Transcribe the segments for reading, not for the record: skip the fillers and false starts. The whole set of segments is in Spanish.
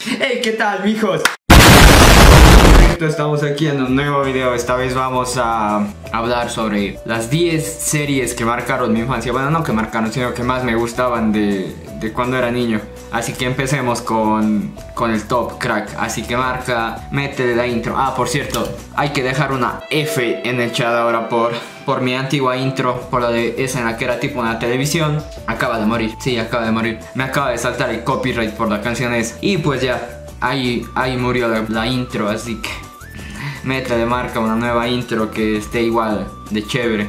Hey, ¿qué tal, mijos? Estamos aquí en un nuevo video. Esta vez vamos a hablar sobre las 10 series que marcaron mi infancia. Bueno, no que marcaron, sino que más me gustaban de cuando era niño. Así que empecemos con el top, crack. Así que marca, métele la intro. Ah, por cierto, hay que dejar una F en el chat ahora por mi antigua intro, por la de esa en la que era tipo una televisión. Acaba de morir, sí, acaba de morir. Me acaba de saltar el copyright por la canción esa. Y pues ya, ahí murió la intro, así que métele, marca una nueva intro que esté igual de chévere.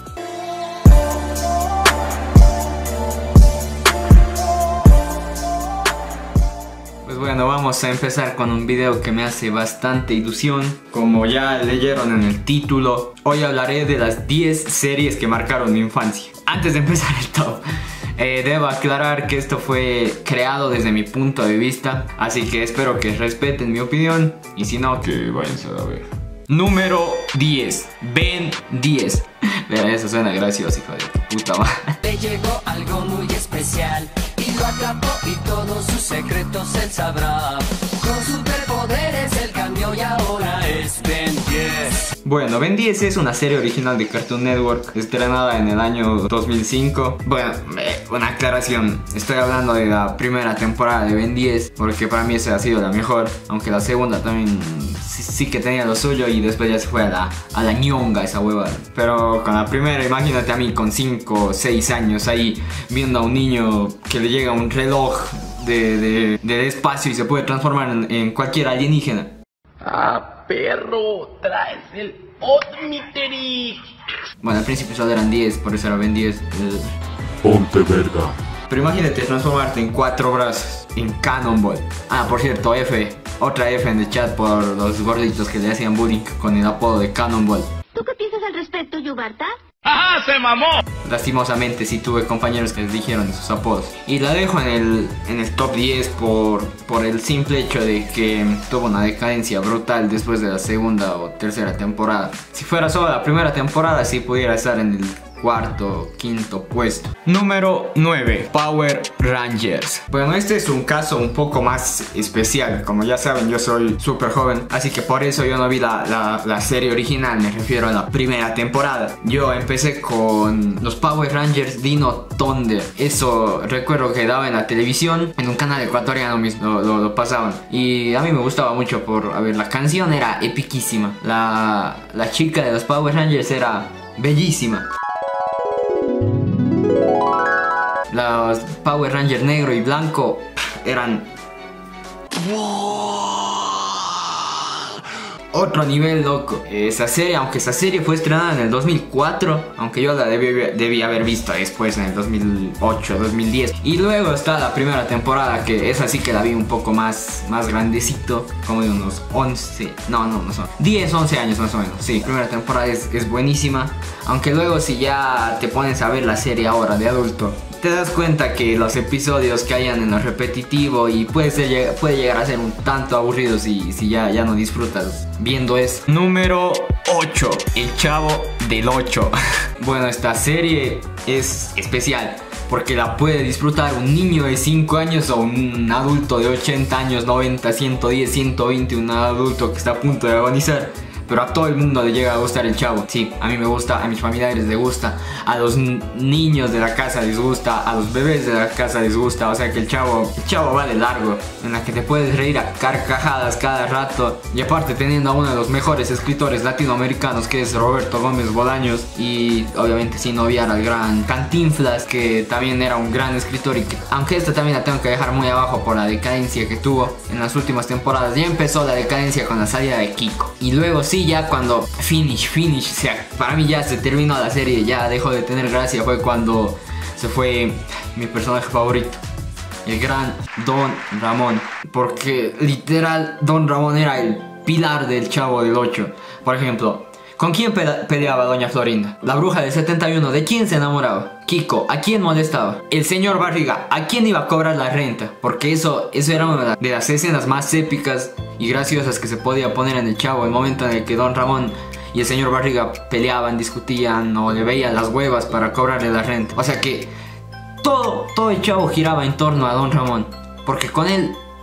Bueno, vamos a empezar con un video que me hace bastante ilusión. Como ya leyeron en el título, hoy hablaré de las 10 series que marcaron mi infancia. Antes de empezar el top, debo aclarar que esto fue creado desde mi punto de vista, así que espero que respeten mi opinión, y si no, que váyanse a ver. Número 10, Ben 10. Mira, eso suena gracioso, hijo de puta madre. Te llegó algo muy especial y lo atrapó y todos sus secretos él sabrá. Con superpoderes él cambió y ahora es Ben 10. Bueno, Ben 10 es una serie original de Cartoon Network, estrenada en el año 2005. Bueno, una aclaración, estoy hablando de la primera temporada de Ben 10, porque para mí esa ha sido la mejor, aunque la segunda también sí que tenía lo suyo, y después ya se fue a la ñonga esa huevada. Pero con la primera, imagínate a mí con 5 o 6 años ahí viendo a un niño que le llega un reloj del espacio y se puede transformar en cualquier alienígena. Ah, perro, traes el Omnitrix. Bueno, al principio solo eran 10, por eso era Ben 10. Ponte verga. Pero imagínate transformarte en 4 brazos, en Cannonball. Ah, por cierto, F, otra F en el chat por los gorditos que le hacían bullying con el apodo de Cannonball. ¿Tú qué piensas al respecto, Yubarta? ¡Ajá, se mamó! Lastimosamente sí tuve compañeros que les dijeron sus apodos. Y la dejo en el top 10 por el simple hecho de que tuvo una decadencia brutal después de la segunda o tercera temporada. Si fuera solo la primera temporada, sí pudiera estar en el cuarto, quinto puesto. Número 9, Power Rangers. Bueno, este es un caso un poco más especial. Como ya saben, yo soy súper joven, así que por eso yo no vi la serie original, me refiero a la primera temporada. Yo empecé con los Power Rangers Dino Thunder. Eso recuerdo que daba en la televisión, en un canal ecuatoriano lo pasaban. Y a mí me gustaba mucho a ver, la canción era epiquísima. La chica de los Power Rangers era bellísima. Los Power Rangers negro y blanco eran otro nivel, loco. Esa serie, aunque esa serie fue estrenada en el 2004, aunque yo la debí haber visto después en el 2008, 2010. Y luego está la primera temporada, que esa sí que la vi un poco más grandecito, como de unos 11, no son 10, 11 años más o menos. Sí, la primera temporada es buenísima, aunque luego si ya te pones a ver la serie ahora de adulto, te das cuenta que los episodios que hayan en lo repetitivo y puede llegar a ser un tanto aburridos si ya no disfrutas viendo eso. Número 8, El Chavo del 8. Bueno, esta serie es especial porque la puede disfrutar un niño de 5 años o un adulto de 80 años, 90, 110, 120, un adulto que está a punto de agonizar. Pero a todo el mundo le llega a gustar el Chavo. Sí, a mí me gusta, a mis familiares les gusta, a los niños de la casa les gusta, a los bebés de la casa les gusta. O sea que el Chavo va de largo, en la que te puedes reír a carcajadas cada rato. Y aparte teniendo a uno de los mejores escritores latinoamericanos, que es Roberto Gómez Bolaños. Y obviamente sin obviar al gran Cantinflas, que también era un gran escritor. Y que, aunque esta también la tengo que dejar muy abajo por la decadencia que tuvo en las últimas temporadas. Ya empezó la decadencia con la salida de Kiko. Y luego sí, ya cuando finish, o sea, para mí ya se terminó la serie, ya dejó de tener gracia. Fue cuando se fue mi personaje favorito, el gran Don Ramón, porque literal Don Ramón era el pilar del Chavo del 8. Por ejemplo, ¿con quién peleaba Doña Florinda? La bruja del 71, ¿de quién se enamoraba? Kiko, ¿a quién molestaba? El señor Barriga, ¿a quién iba a cobrar la renta? Porque eso era una de las escenas más épicas y graciosas que se podía poner en el Chavo. El momento en el que Don Ramón y el señor Barriga peleaban, discutían o le veían las huevas para cobrarle la renta. O sea que todo el Chavo giraba en torno a Don Ramón, porque con él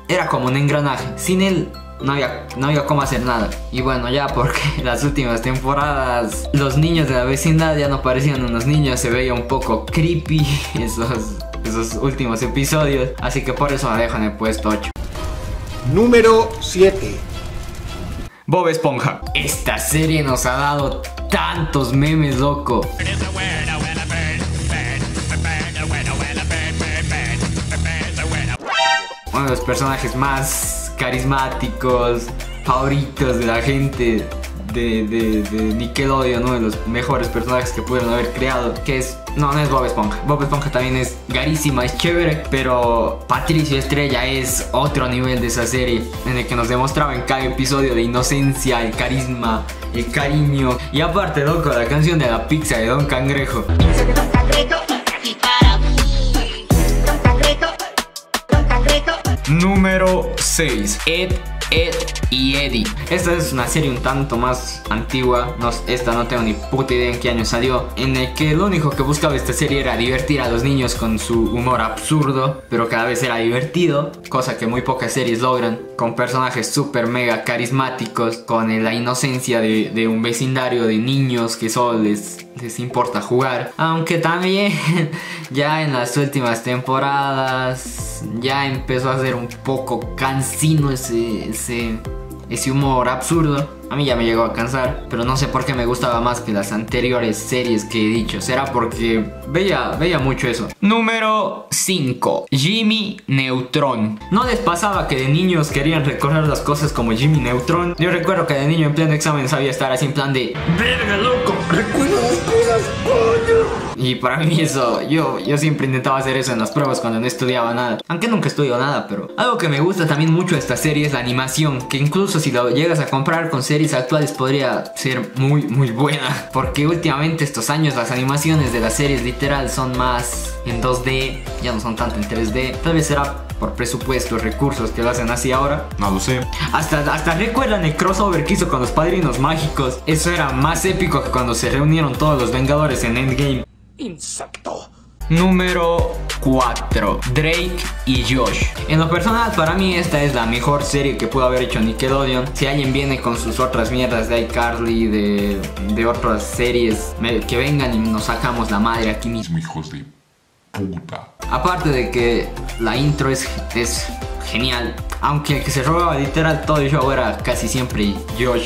era como un engranaje. Sin él no había cómo hacer nada. Y bueno, ya porque las últimas temporadas los niños de la vecindad ya no parecían unos niños, se veía un poco creepy esos últimos episodios. Así que por eso la dejo en el puesto 8. Número 7. Bob Esponja. Esta serie nos ha dado tantos memes, loco. Uno de los personajes más carismáticos, favoritos de la gente de Nickelodeon, uno de los mejores personajes que pudieron haber creado, que es... No es Bob Esponja. Bob Esponja también es garísima, es chévere, pero Patricio Estrella es otro nivel de esa serie, en el que nos demostraba en cada episodio de inocencia, el carisma, el cariño. Y aparte, loco, la canción de la pizza de Don Cangrejo. Número 6. Ed y Eddie. Esta es una serie un tanto más antigua. Esta no tengo ni puta idea en qué año salió. En el que lo único que buscaba esta serie era divertir a los niños con su humor absurdo, pero cada vez era divertido, cosa que muy pocas series logran. Con personajes super mega carismáticos, con la inocencia de un vecindario de niños que solo les importa jugar. Aunque también ya en las últimas temporadas ya empezó a ser un poco cansino ese humor absurdo. A mí ya me llegó a cansar, pero no sé por qué me gustaba más que las anteriores series que he dicho. Será porque veía mucho eso. Número 5. Jimmy Neutron. ¿No les pasaba que de niños querían recordar las cosas como Jimmy Neutron? Yo recuerdo que de niño en pleno examen sabía estar así en plan de... ¡Verga, loco! ¡Recuerda las cosas, coño! Y para mí eso, yo siempre intentaba hacer eso en las pruebas cuando no estudiaba nada. Aunque nunca estudio nada, pero... Algo que me gusta también mucho de esta serie es la animación, que incluso si lo llegas a comprar con series actuales podría ser muy buena, porque últimamente estos años las animaciones de las series literal son más en 2D, ya no son tanto en 3D. Tal vez será por presupuesto, recursos que lo hacen así ahora, no lo sé. Hasta recuerdan el crossover que hizo con los Padrinos Mágicos. Eso era más épico que cuando se reunieron todos los Vengadores en Endgame. Insecto. Número 4. Drake y Josh. En lo personal, para mí esta es la mejor serie que pudo haber hecho Nickelodeon. Si alguien viene con sus otras mierdas de iCarly, de otras series, que vengan y nos sacamos la madre aquí mismo, hijos de puta. Aparte de que la intro es genial, aunque el que se robaba literal todo el show era casi siempre Josh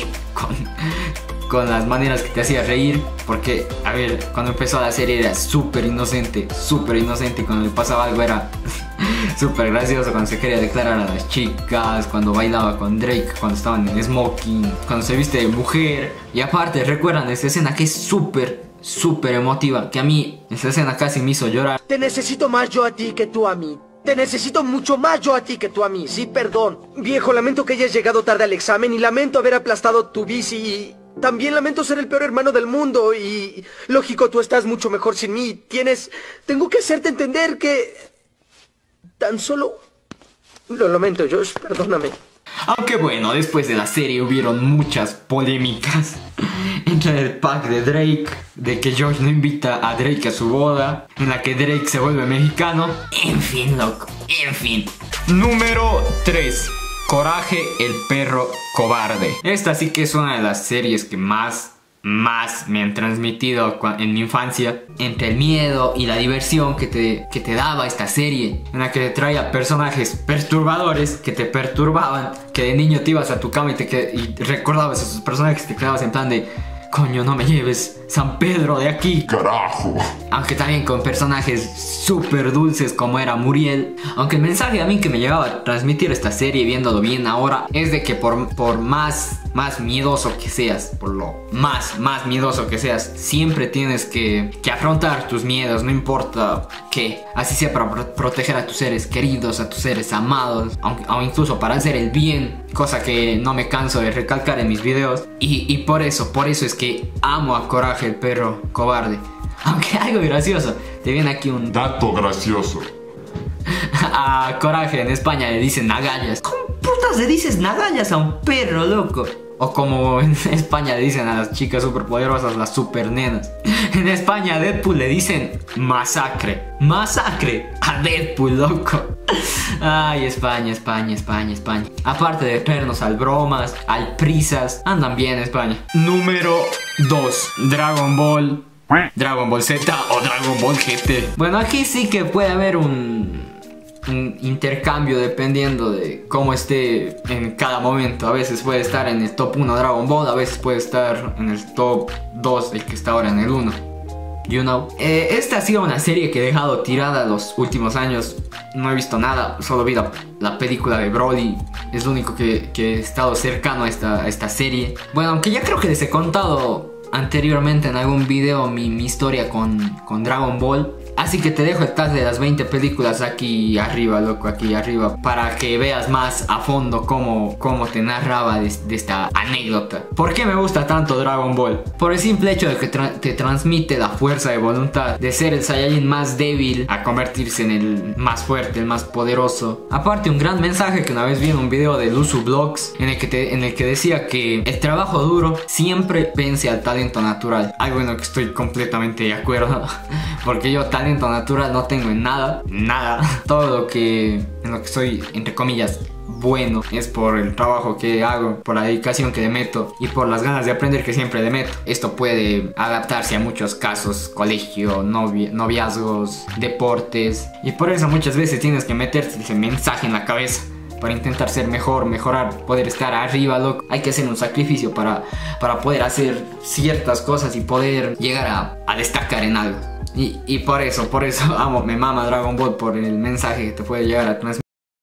con las maneras que te hacía reír. Porque, a ver, cuando empezó la serie era súper inocente. Y cuando le pasaba algo era súper gracioso. Cuando se quería declarar a las chicas, cuando bailaba con Drake, cuando estaban en smoking, cuando se viste de mujer. Y aparte, recuerdan esta escena que es súper emotiva, que a mí esta escena casi me hizo llorar. Te necesito más yo a ti que tú a mí. Te necesito mucho más yo a ti que tú a mí. Sí, perdón. Viejo, lamento que hayas llegado tarde al examen y lamento haber aplastado tu bici y... También lamento ser el peor hermano del mundo y... Lógico, tú estás mucho mejor sin mí. Tengo que hacerte entender que... Tan solo... Lo lamento, Josh, perdóname. Aunque bueno, después de la serie hubieron muchas polémicas entre el pack de Drake, de que Josh no invita a Drake a su boda, en la que Drake se vuelve mexicano. En fin, loco, en fin. Número 3. Coraje, el perro cobarde. Esta sí que es una de las series que más me han transmitido en mi infancia. Entre el miedo y la diversión que te daba esta serie, en la que te traía personajes perturbadores que te perturbaban, que de niño te ibas a tu cama y recordabas a esos personajes que te quedabas en plan de... Coño, no me lleves San Pedro de aquí, carajo. Aunque también con personajes súper dulces como era Muriel. Aunque el mensaje a mí que me llevaba a transmitir esta serie, viéndolo bien ahora, es de que por más miedoso que seas, por lo más miedoso que seas, siempre tienes que afrontar tus miedos, no importa qué. Así sea para proteger a tus seres queridos, a tus seres amados, o incluso para hacer el bien, cosa que no me canso de recalcar en mis videos. Y por eso es que amo a Coraje, el perro cobarde. Aunque algo gracioso, te viene aquí un dato gracioso. A Coraje en España le dicen nagallas. ¿Cómo putas le dices nagallas a un perro, loco? O como en España le dicen a las chicas superpoderosas, las supernenas. En España a Deadpool le dicen masacre. Masacre a Deadpool, loco. Ay, España. Aparte de traernos al bromas, al prisas, andan bien España. Número 2. Dragon Ball Z o Dragon Ball GT. Bueno, aquí sí que puede haber un intercambio dependiendo de cómo esté en cada momento. A veces puede estar en el top 1 Dragon Ball, a veces puede estar en el top 2, el que está ahora en el 1. You know. Esta ha sido una serie que he dejado tirada los últimos años. No he visto nada, solo vi la película de Broly. Es lo único que he estado cercano a esta serie. Bueno, aunque ya creo que les he contado anteriormente en algún video mi historia con Dragon Ball. Así que te dejo el tag de las 20 películas aquí arriba, loco, aquí arriba, para que veas más a fondo cómo te narraba de esta anécdota. ¿Por qué me gusta tanto Dragon Ball? Por el simple hecho de que te transmite la fuerza de voluntad de ser el Saiyajin más débil a convertirse en el más fuerte, el más poderoso. Aparte, un gran mensaje que una vez vi en un video de Luzu Vlogs en el que decía que el trabajo duro siempre vence al talento natural. Algo en lo que estoy completamente de acuerdo, porque yo talento natural no tengo en nada. Todo en lo que soy, entre comillas, bueno, es por el trabajo que hago, por la dedicación que le meto y por las ganas de aprender que siempre le meto. Esto puede adaptarse a muchos casos: colegio, noviazgos, deportes, y por eso muchas veces tienes que meterte ese mensaje en la cabeza para intentar ser mejor, mejorar, poder estar arriba, loco. Hay que hacer un sacrificio para poder hacer ciertas cosas y poder llegar a destacar en algo. Y por eso me mama Dragon Ball, por el mensaje que te puede llegar a transmitir.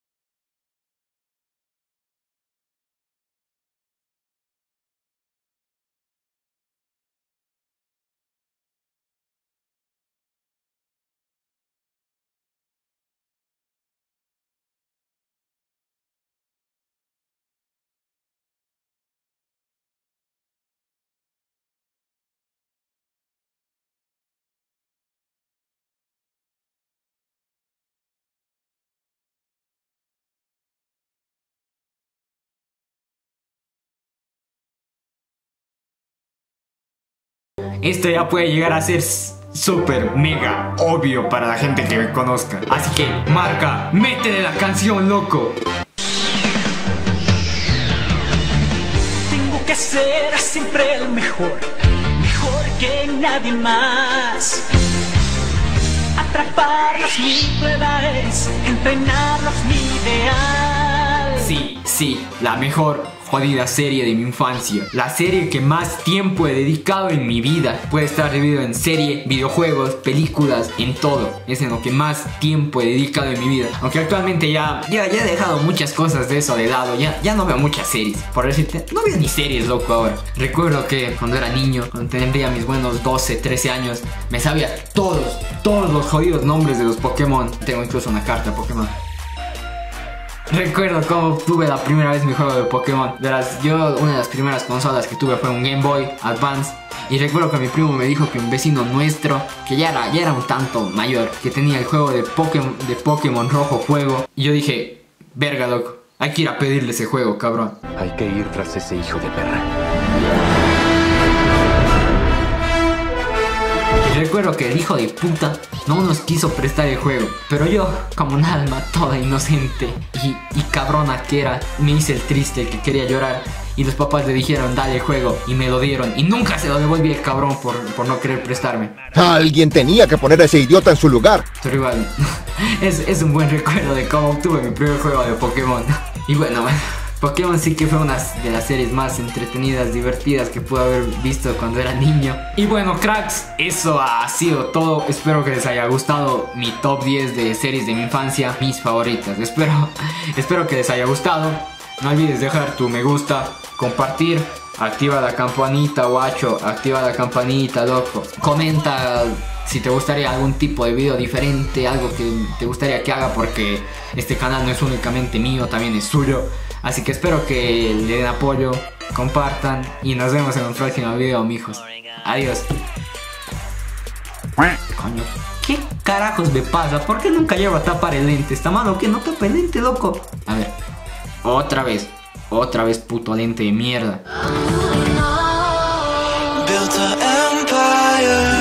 Esto ya puede llegar a ser súper mega obvio para la gente que me conozca. Así que, marca, métele la canción, loco. Tengo que ser siempre el mejor que nadie más. Atraparlos mi prueba es, entrenarlos mi ideal. Sí, la mejor jodida serie de mi infancia. La serie que más tiempo he dedicado en mi vida. Puede estar dividido en serie, videojuegos, películas, en todo. Es en lo que más tiempo he dedicado en mi vida. Aunque actualmente ya he dejado muchas cosas de eso de lado. Ya no veo muchas series. Por decirte, no veo ni series, loco, ahora. Recuerdo que cuando era niño, cuando tendría mis buenos 12, 13 años, me sabía todos los jodidos nombres de los Pokémon. Tengo incluso una carta de Pokémon. Recuerdo cómo tuve la primera vez mi juego de Pokémon. Una de las primeras consolas que tuve fue un Game Boy Advance. Y recuerdo que mi primo me dijo que un vecino nuestro, que ya era un tanto mayor, que tenía el juego de Pokémon Rojo Fuego. Y yo dije, verga, loco, hay que ir a pedirle ese juego, cabrón. Hay que ir tras ese hijo de perra. Y recuerdo que el hijo de puta no nos quiso prestar el juego, pero yo, como un alma toda inocente y cabrona que era, me hice el triste, el que quería llorar. Y los papás le dijeron, dale el juego, y me lo dieron. Y nunca se lo devolví el cabrón por no querer prestarme. Alguien tenía que poner a ese idiota en su lugar. Pero igual, es un buen recuerdo de cómo obtuve mi primer juego de Pokémon. Y bueno, Pokémon sí que fue una de las series más entretenidas, divertidas que pude haber visto cuando era niño. Y bueno, cracks, eso ha sido todo. Espero que les haya gustado mi top 10 de series de mi infancia, mis favoritas. Espero que les haya gustado. No olvides dejar tu me gusta, compartir, activa la campanita, guacho, activa la campanita, loco. Comenta si te gustaría algún tipo de video diferente, algo que te gustaría que haga, porque este canal no es únicamente mío, también es suyo. Así que espero que le den apoyo, compartan y nos vemos en un próximo video, mijos. Adiós. Coño, ¿qué carajos me pasa? ¿Por qué nunca llevo a tapar el lente? ¿Está malo que no tape el lente, loco? A ver, otra vez. Otra vez puto lente de mierda. Built an empire.